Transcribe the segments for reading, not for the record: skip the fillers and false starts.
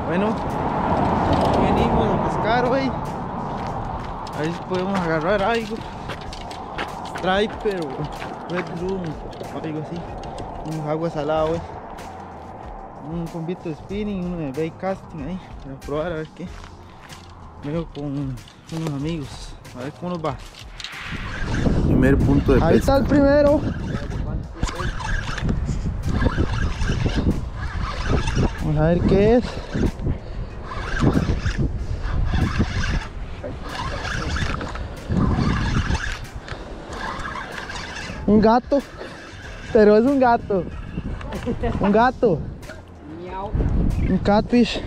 Bueno, venimos a pescar hoy. A ver si podemos agarrar algo. Striper o red room o algo así. Un agua salada hoy. Un convito de spinning, uno de bait casting ahí. Para probar a ver qué. Vengo con unos amigos. A ver cómo nos va. Primer punto de pesca. Ahí está el primero. Vamos a ver qué es. Un gato, pero es un gato. Un gato. Un catfish.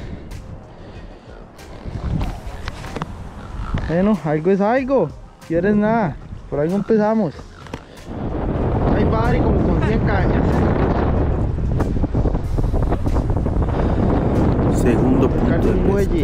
Bueno, algo es algo. ¿Quieres nada? Por algo empezamos. Hay padre como con 100 cañas. Segundo punto de muelle.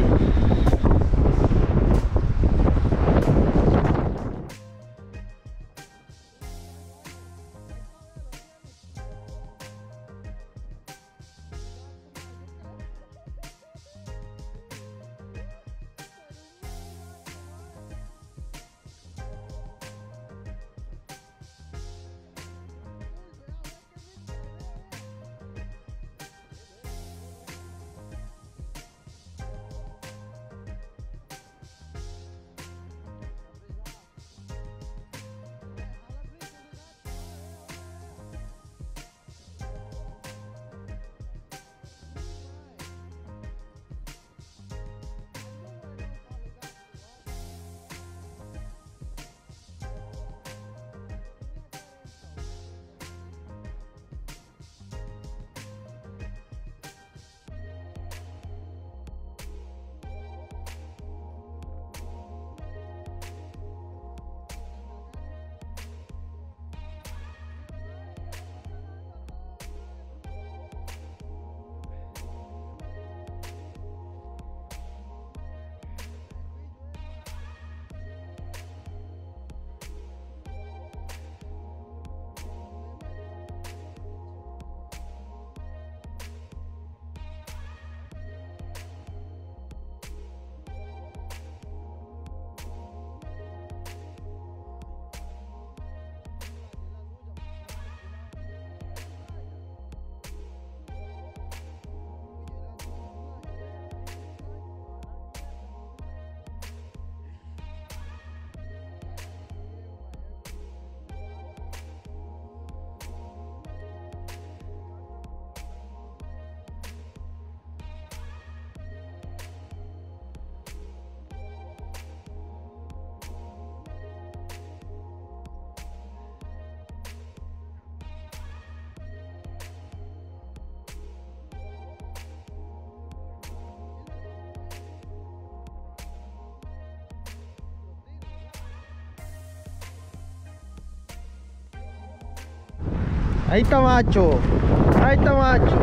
Ahí está macho. Ahí está macho.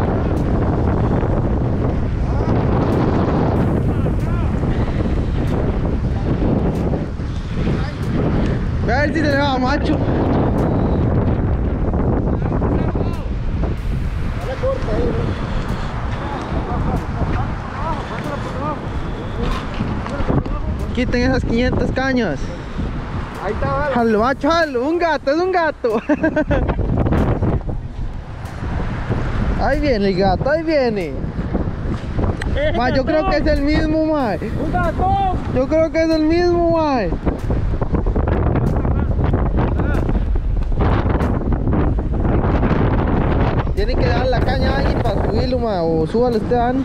A ver si se le va macho. Quiten esas 500 cañas. Ahí está, vale. Jalo, macho, jalo. Un gato, es un gato. Ahí viene el gato, ahí viene. Ma, yo creo que es el mismo, ma. ¡Un gato! Yo creo que es el mismo, ma. Tiene que dar la caña a alguien para subirlo, ma. O súbalo usted, Dani.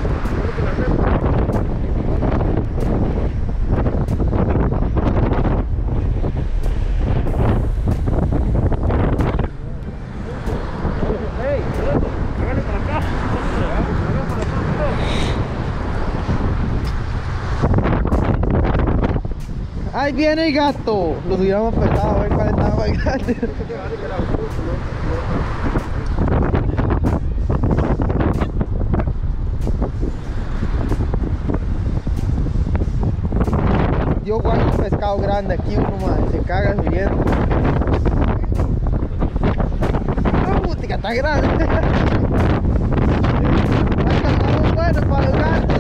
Ahí viene el gato. Los hubiéramos pesado a ver cuál estaba más grande. Yo guardo un pescado grande aquí, uno más, se caga subiendo. ¡Oh, putica, está grande! Estamos buenos para los gatos.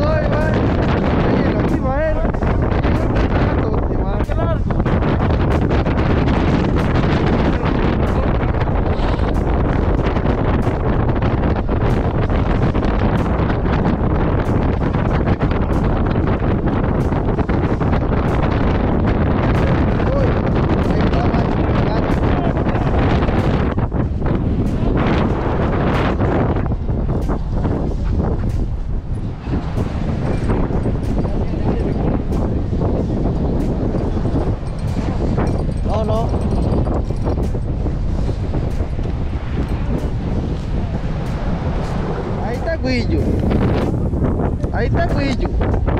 Ahí está Cuillo.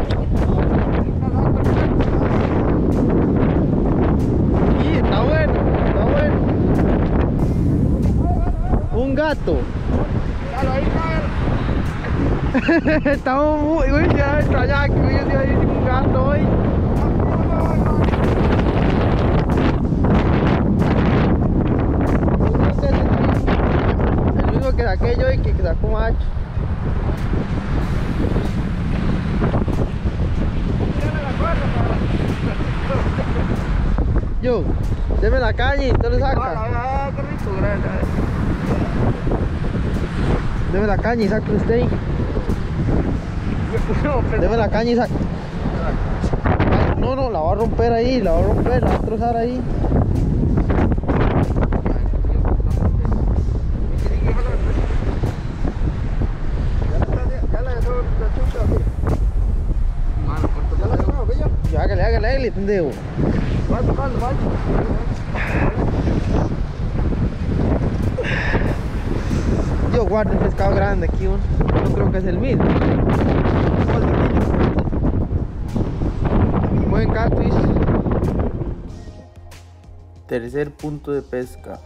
Sí, está bueno, está bueno. Un gato. Estamos muy, uy, ya extrañaba que Cuillo se iba a ir un gato hoy. El mismo que saqué yo y que sacó macho. Yo, deme la caña y usted lo saca. Qué rico, gracias. Deme la caña y saca usted. Deme la caña y saca. No, no, la va a romper ahí, la va a romper, la va a trozar ahí. Hágale, pendejo. Yo guardo un pescado grande aquí, no creo que es el mismo. Buen catfish. Tercer punto de pesca.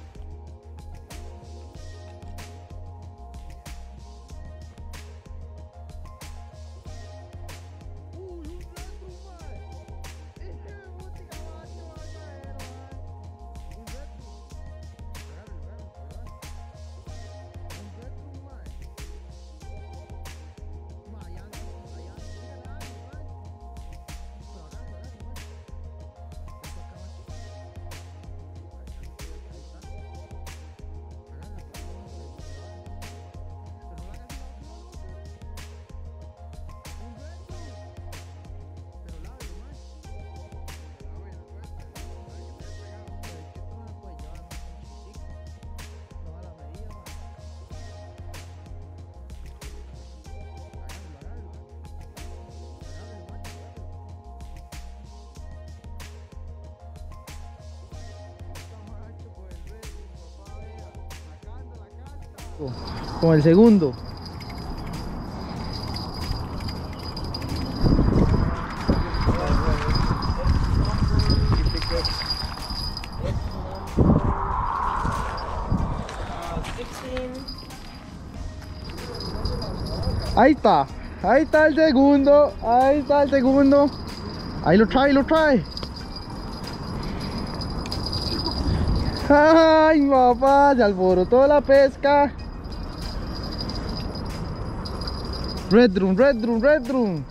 Con el segundo. Ahí está el segundo, ahí está el segundo. Ahí lo trae. Ay, papá, se alborotó la pesca. Red drum.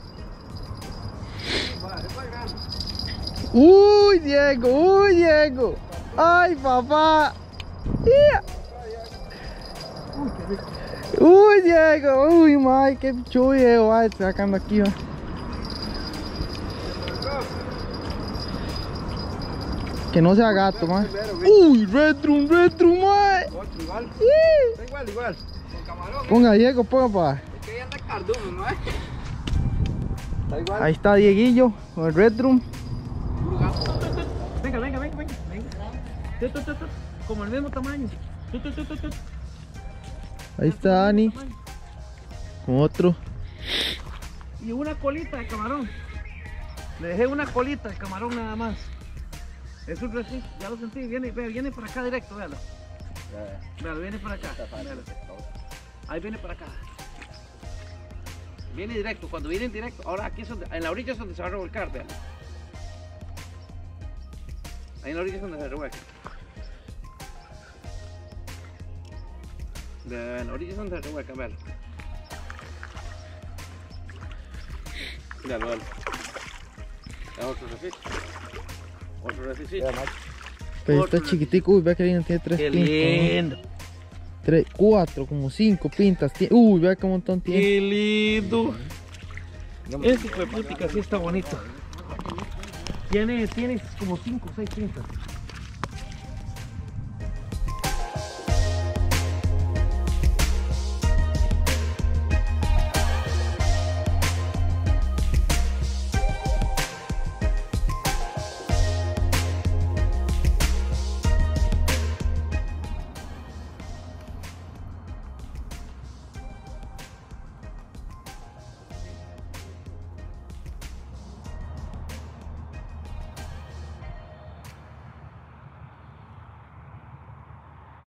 Uy, Diego. Ay, papá. Uy, Diego. Uy, my, qué chulo, va sacando aquí, va. Que no sea gato, man. Uy, red drum, man. Igual. Con camarón. Ponga, Diego, ponga, Es que ya está cardumen, ¿no? Está igual. Ahí está Dieguillo con el red drum. Venga. Como el mismo tamaño. Ahí está Dani con otro. Y una colita de camarón. Le dejé una colita de camarón nada más. Es un resist, ya lo sentí, viene para acá directo, véalo. Véalo, viene para acá. Véalo. Ahí viene para acá. Viene directo, cuando viene en directo, ahora aquí es donde, en la orilla es donde se va a revolcar, véalo. Ahí en la orilla es donde se revuelca. En la orilla es donde se revuelca, véalo. Véalo. Otro resist. Pero está chiquitico, uy, vea que lindo, tiene 3 Qué pintas. lindo. 3, 4, como 5 pintas. Uy, vea qué montón tiene. Qué lindo. Este hijo de putica sí está bonito. Tiene como 5 o 6 pintas.